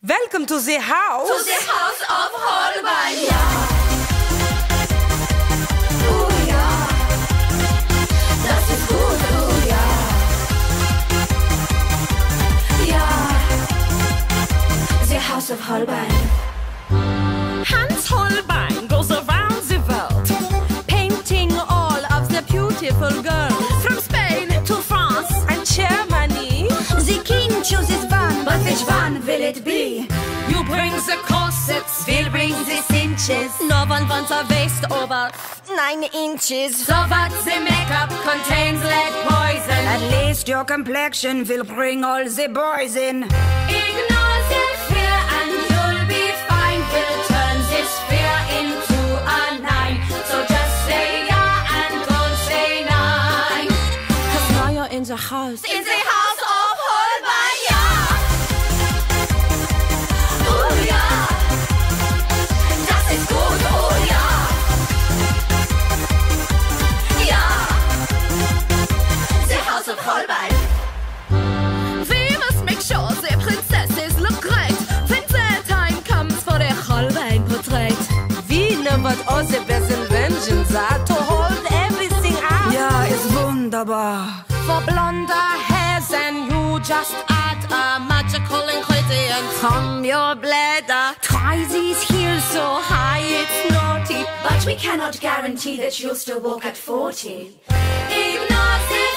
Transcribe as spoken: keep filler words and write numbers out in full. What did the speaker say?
Welcome to the house. To the house of holbein. Ja. Oh ja. Das ist gut, oh ja. Ja. The house of holbein. Hans Holbein goes around the world, painting all of the beautiful girls from Spain to France and Germany. The king chooses one, but which one will it be? You bring the corsets, We'll bring the cinches. no one wants a waist over nine inches. So what the makeup contains lead poison. At least your complexion will bring all the boys in. Ignore the fear and you'll be fine. We'll turn this fear into a nine. So just say yeah and don't say nine. Cause now you're in the house. In the house of holbein, ja. Oh ja. Das ist gut, oh ja. Ja. The house of holbein. We must make sure the princesses look great when the time comes for the Holbein portrait. We know what all the best inventions are to hold everything up. Ja, ist wunderbar. For blonder hair, then you just add a magical ingredient from your bladder. Try these heels so high it's naughty. But we cannot guarantee that you'll still walk at forty. Ignore the